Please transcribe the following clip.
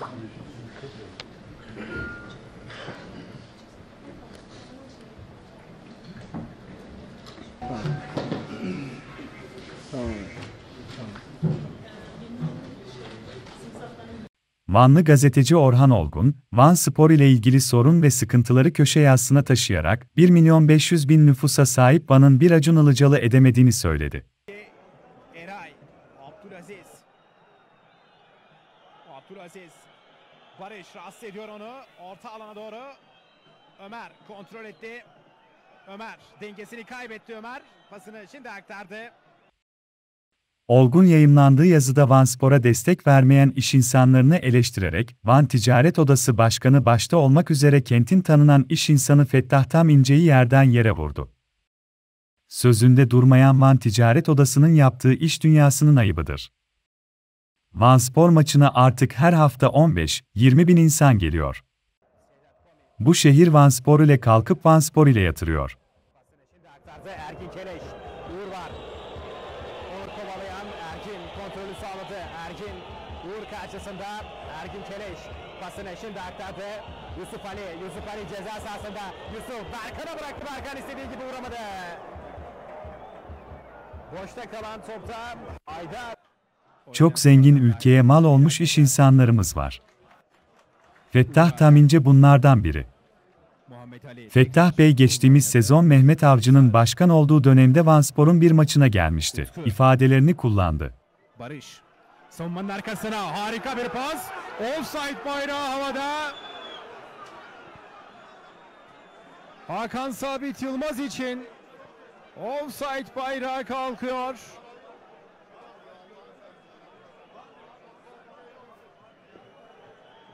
Vanlı gazeteci Orhan Olgun, Vanspor ile ilgili sorun ve sıkıntıları köşe yazısına taşıyarak 1.500.000 nüfusa sahip Van'ın bir Acun Ilıcalı edemediğini söyledi. Eray, Abdülaziz, Barış rahatsız ediyor onu, orta alana doğru. Ömer kontrol etti. Ömer dengesini kaybetti Ömer. Pasını şimdi aktardı. Olgun yayımlandığı yazıda Vanspor'a destek vermeyen iş insanlarını eleştirerek, Van Ticaret Odası Başkanı başta olmak üzere kentin tanınan iş insanı Fettah Tam İnce'yi yerden yere vurdu. Sözünde durmayan Van Ticaret Odası'nın yaptığı iş dünyasının ayıbıdır. Vanspor maçına artık her hafta 15-20 bin insan geliyor. Bu şehir Vanspor ile kalkıp Vanspor ile yatırıyor. Erkin Keleş, Uğur var. Uğur kovalayan Erkin kontrolü sağladı. Erkin, Uğur karşısında Erkin Keleş pasını şimdi aktardı. Yusuf Ali ceza sahasında. Yusuf Berkan'a bıraktı. Berkan istediği gibi vuramadı. Boşta kalan topta Haydar. Çok zengin ülkeye mal olmuş iş insanlarımız var. Fettah Tam İnce bunlardan biri. Fettah Bey geçtiğimiz sezon Mehmet Avcı'nın başkan olduğu dönemde Vanspor'un bir maçına gelmişti. İfadelerini kullandı. Barış, savunmanın arkasına harika bir pas. Offside bayrağı havada. Hakan Sabit Yılmaz için offside bayrağı kalkıyor.